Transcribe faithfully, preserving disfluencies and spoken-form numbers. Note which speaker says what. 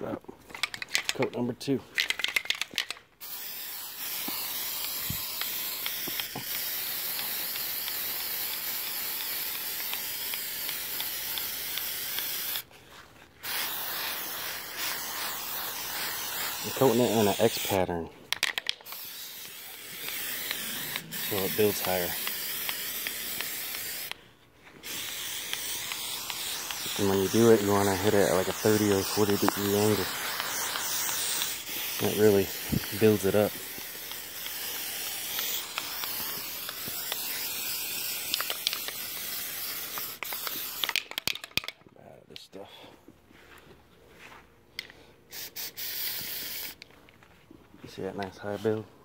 Speaker 1: out. Coat number two. I'm coating it in an X pattern so it builds higher. And when you do it, you want to hit it at like a thirty or forty degree angle. That really builds it up. I'm out of this stuff. You see that nice high build?